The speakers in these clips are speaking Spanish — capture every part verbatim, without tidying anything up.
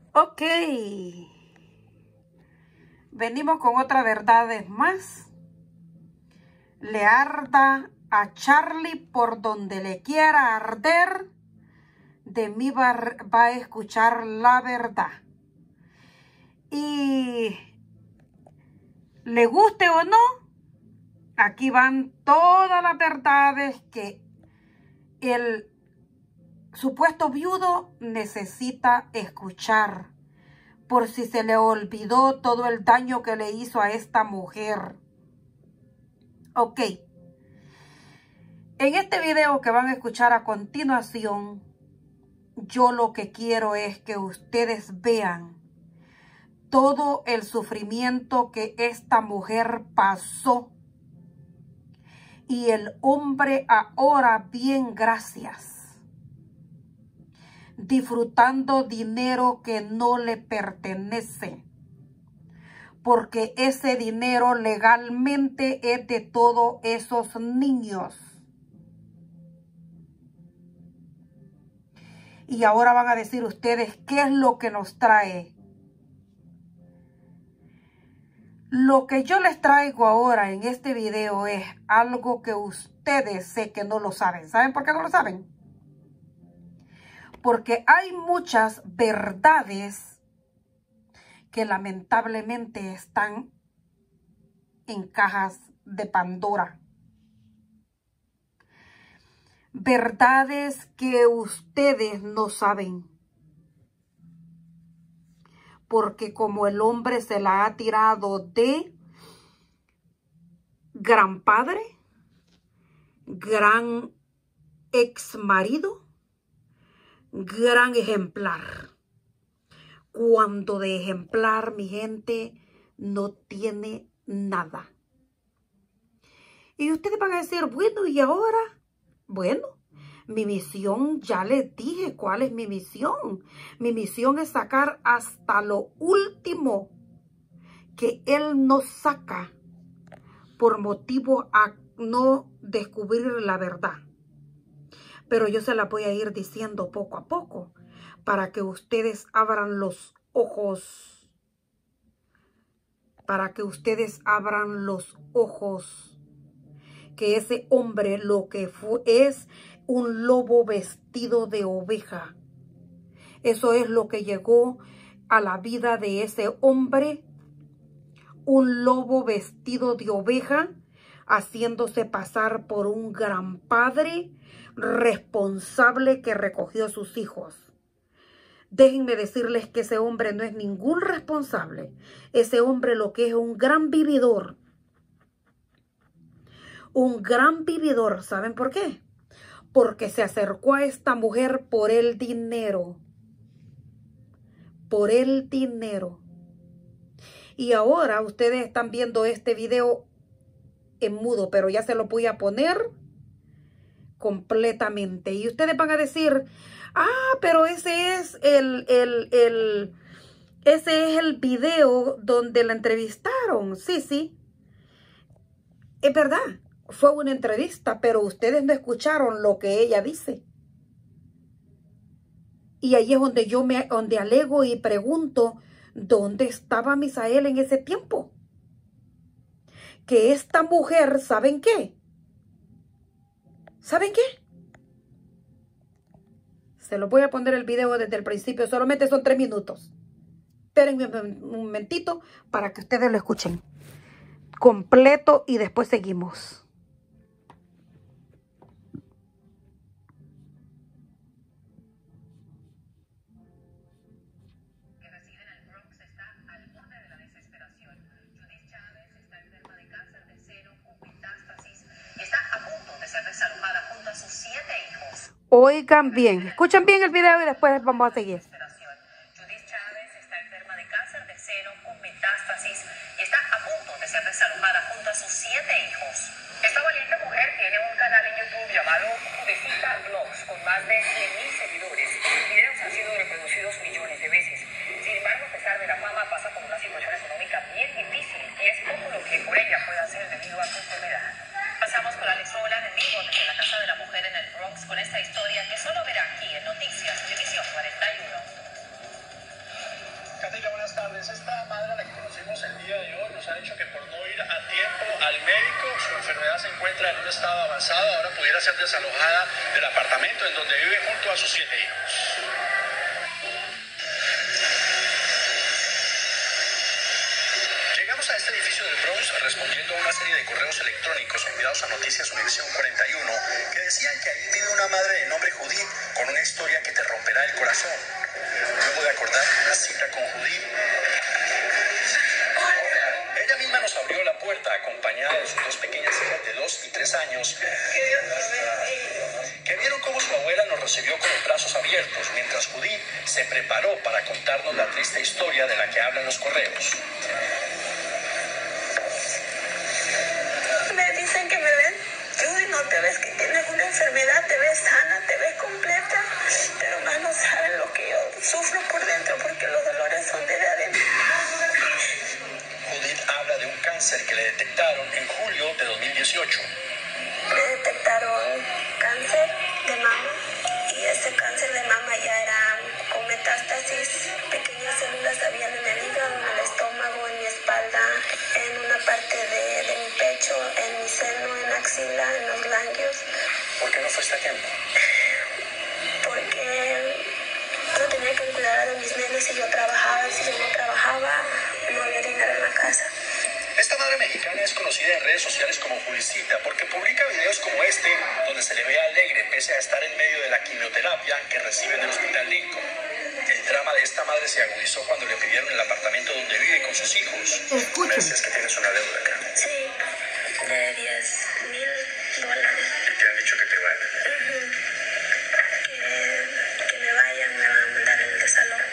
Ok, venimos con otra verdad más. Le arda a Charlie por donde le quiera arder, de mí va, va a escuchar la verdad. Y le guste o no, aquí van todas las verdades que el supuesto viudo necesita escuchar, por si se le olvidó todo el daño que le hizo a esta mujer. Ok. En este video que van a escuchar a continuación, yo lo que quiero es que ustedes vean todo el sufrimiento que esta mujer pasó. Y el hombre ahora, bien gracias, disfrutando dinero que no le pertenece. Porque ese dinero legalmente es de todos esos niños. Y ahora van a decir ustedes, ¿qué es lo que nos trae? Lo que yo les traigo ahora en este video es algo que ustedes sé que no lo saben. ¿Saben por qué no lo saben? Porque hay muchas verdades que lamentablemente están en cajas de Pandora. Verdades que ustedes no saben. Porque como el hombre se la ha tirado de gran padre, gran ex marido, gran ejemplar. Cuando de ejemplar, mi gente, no tiene nada. Y ustedes van a decir, bueno, ¿y ahora? Bueno, mi misión, ya les dije cuál es mi misión. Mi misión es sacar hasta lo último que él no saca por motivo a no descubrir la verdad. Pero yo se la voy a ir diciendo poco a poco para que ustedes abran los ojos. Para que ustedes abran los ojos. Que ese hombre lo que fue es un lobo vestido de oveja. Eso es lo que llegó a la vida de ese hombre. Un lobo vestido de oveja, haciéndose pasar por un gran padre responsable que recogió a sus hijos. Déjenme decirles que ese hombre no es ningún responsable. Ese hombre lo que es un gran vividor. Un gran vividor. ¿Saben por qué? Porque se acercó a esta mujer por el dinero. Por el dinero. Y ahora ustedes están viendo este video en mudo, pero ya se lo voy a poner completamente. Y ustedes van a decir, ah, pero ese es el, el, el, ese es el video donde la entrevistaron. Sí, sí. Es verdad, fue una entrevista, pero ustedes no escucharon lo que ella dice. Y ahí es donde yo me, donde alego y pregunto, ¿dónde estaba Misael en ese tiempo? Que esta mujer, ¿saben qué? ¿Saben qué? Se lo voy a poner el video desde el principio, solamente son tres minutos. Espérenme un momentito para que ustedes lo escuchen completo y después seguimos. Que reside en el Bronx está al borde de la desesperación. Judith Chávez está enferma de cáncer de seno con metástasis y está a punto de ser desalojada junto a sus siete hijos. Oigan bien, escuchen bien el video y después vamos a seguir. Judith Chávez está enferma de cáncer de seno con metástasis y está a punto de ser desalojada junto a sus siete hijos. Esta valiente mujer tiene un canal en YouTube llamado Judecita Vlogs con más de cien mil seguidores. Sus videos han sido reproducidos millones de veces. Sin embargo, a pesar de la fama, pasa por una situación económica bien difícil y es poco lo que por ella puede hacer debido a su enfermedad. Pasamos con Alex Roland en vivo desde la Casa de la Mujer en el Bronx con esta historia que solo verá aquí en Noticias Univisión cuarenta y uno. un estado avanzado, ahora pudiera ser desalojada del apartamento en donde vive junto a sus siete hijos. Llegamos a este edificio del Bronx respondiendo a una serie de correos electrónicos enviados a Noticias Univisión cuarenta y uno que decían que ahí vive una madre de nombre Judith con una historia que te romperá el corazón. Luego de acordar una cita con Judith, ella misma nos abrió la puerta acompañada de sus dos pequeñas hijas de dos y tres años que vieron cómo su abuela nos recibió con los brazos abiertos mientras Judith se preparó para contarnos la triste historia de la que hablan los correos. Me dicen que me ven, uy, no te ves que tienes una enfermedad, te ves sana, te ves completa, pero más no saben lo que yo sufro por dentro porque los dolores son desde adentro. Judith habla de un cáncer que le detectaron en julio de dos mil dieciocho. Me detectaron cáncer de mama y ese cáncer de mama ya era con metástasis, pequeñas células habían en el hígado, en el estómago, en mi espalda, en una parte de, de mi pecho, en mi seno, en axila, en los ganglios. ¿Por qué no fuiste a tiempo? Porque yo tenía que cuidar de mis nenes y yo trabajaba, y si yo no trabajaba, no había dinero en la casa. Esta madre mexicana es conocida en redes sociales como Judicita porque publica videos como este donde se le ve alegre pese a estar en medio de la quimioterapia que recibe en el Hospital Lincoln. El drama de esta madre se agudizó cuando le pidieron el apartamento donde vive con sus hijos. Escuchen. Me decías que tienes una deuda acá. Sí, de diez mil dólares. Y te han dicho que te vayan. Uh-huh. que, que me vayan, me van a mandar el desalojo.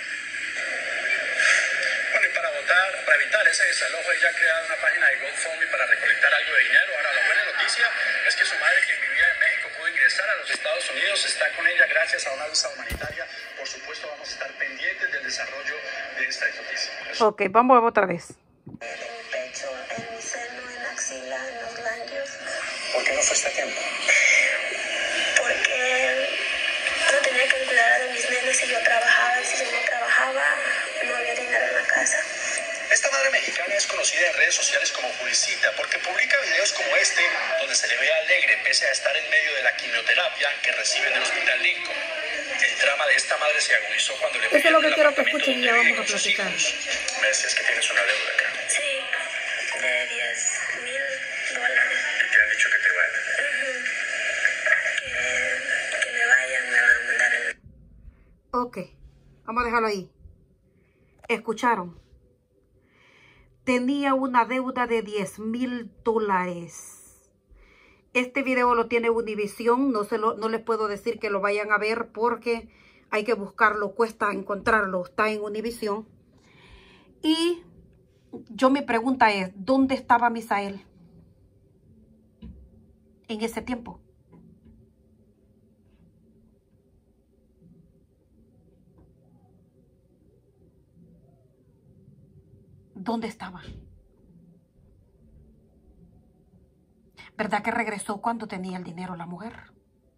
Bueno, y para votar, para evitar ese desalojo, ella ha creado una página de GoFundMe para recolectar algo de dinero. Ahora, la buena noticia es que su madre, quien vivía en México, pudo ingresar a los Estados Unidos, está con ella gracias a una visa humanitaria. Por supuesto, vamos a estar pendientes del desarrollo de esta noticia. Ok, vamos a ver otra vez. En mi pecho, en mi seno, en axila, en los ganglios. ¿Por qué no fuiste a tiempo? Porque yo tenía que cuidar de mis nenes y yo trabajaba, y si yo no trabajaba, no había dinero en la casa. Esta madre mexicana es conocida en redes sociales como Judicita porque publica videos como este donde se le ve alegre pese a estar en medio de la quimioterapia que recibe en el Hospital Lincoln. El drama de esta madre se agudizó cuando le Eso es lo pidieron que el quiero que apartamento escuchen y donde ya vive vamos a con sus platicar. hijos. Me decías que tienes una deuda acá. Sí, de diez mil dólares. Y te han dicho que te vayan. Uh-huh. que, que me vayan, me van a mandar el... Ok, vamos a dejarlo ahí. ¿Escucharon? Tenía una deuda de diez mil dólares. Este video lo tiene Univisión. No, se lo, no les puedo decir que lo vayan a ver porque hay que buscarlo. Cuesta encontrarlo. Está en Univisión. Y yo mi pregunta es, ¿dónde estaba Misael en ese tiempo? ¿Dónde estaba? ¿Verdad que regresó cuando tenía el dinero la mujer?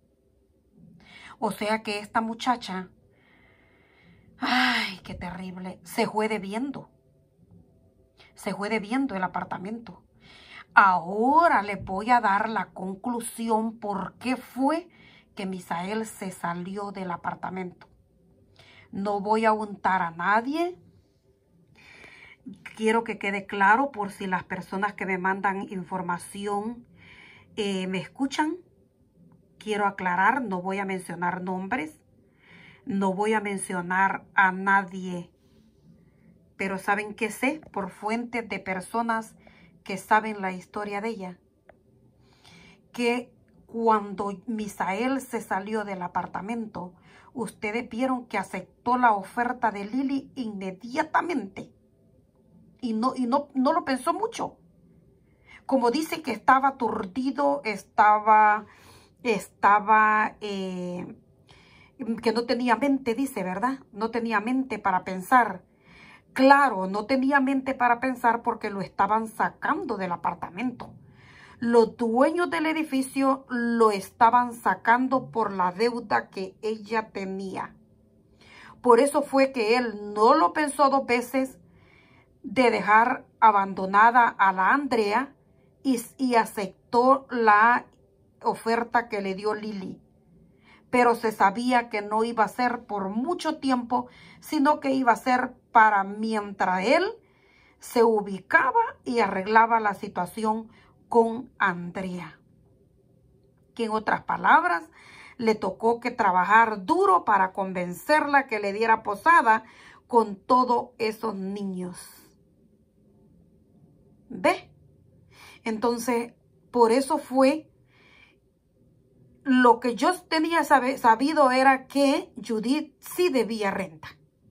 O sea que esta muchacha, ay, qué terrible, se fue debiendo. Se fue debiendo el apartamento. Ahora le voy a dar la conclusión por qué fue que Misael se salió del apartamento. No voy a untar a nadie. Quiero que quede claro por si las personas que me mandan información eh, me escuchan. Quiero aclarar, no voy a mencionar nombres. No voy a mencionar a nadie. Pero ¿saben qué sé? Por fuentes de personas que saben la historia de ella. Que cuando Misael se salió del apartamento, ustedes vieron que aceptó la oferta de Lily inmediatamente. Y no, y no, no lo pensó mucho. Como dice que estaba aturdido, estaba, estaba, eh, que no tenía mente, dice, ¿verdad? No tenía mente para pensar. Claro, no tenía mente para pensar porque lo estaban sacando del apartamento. Los dueños del edificio lo estaban sacando por la deuda que ella tenía. Por eso fue que él no lo pensó dos veces de dejar abandonada a la Andrea y, y aceptó aceptó la oferta que le dio Lily, pero se sabía que no iba a ser por mucho tiempo, sino que iba a ser para mientras él se ubicaba y arreglaba la situación con Andrea, que en otras palabras le tocó que trabajar duro para convencerla que le diera posada con todos esos niños. ¿Ve? Entonces, por eso fue lo que yo tenía sabido era que Judith sí debía renta.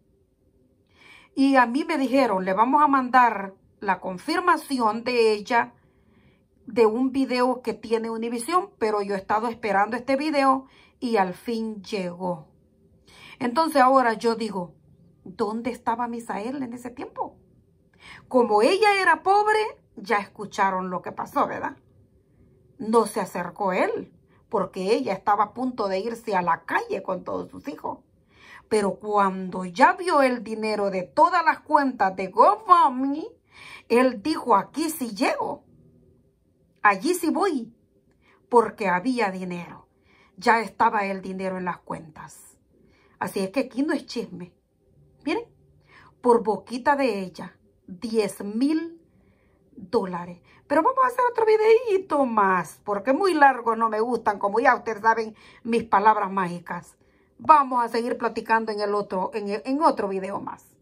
Y a mí me dijeron, le vamos a mandar la confirmación de ella de un video que tiene Univision, pero yo he estado esperando este video y al fin llegó. Entonces ahora yo digo, ¿dónde estaba Misael en ese tiempo? Como ella era pobre, ya escucharon lo que pasó, ¿verdad? No se acercó él, porque ella estaba a punto de irse a la calle con todos sus hijos. Pero cuando ya vio el dinero de todas las cuentas de GoFundMe, él dijo, aquí sí llego. Allí sí voy, porque había dinero. Ya estaba el dinero en las cuentas. Así es que aquí no es chisme. Miren, por boquita de ella, diez mil dólares. Pero vamos a hacer otro videíto más, porque muy largo no me gustan, como ya ustedes saben, mis palabras mágicas. Vamos a seguir platicando en el otro, en, en otro video más.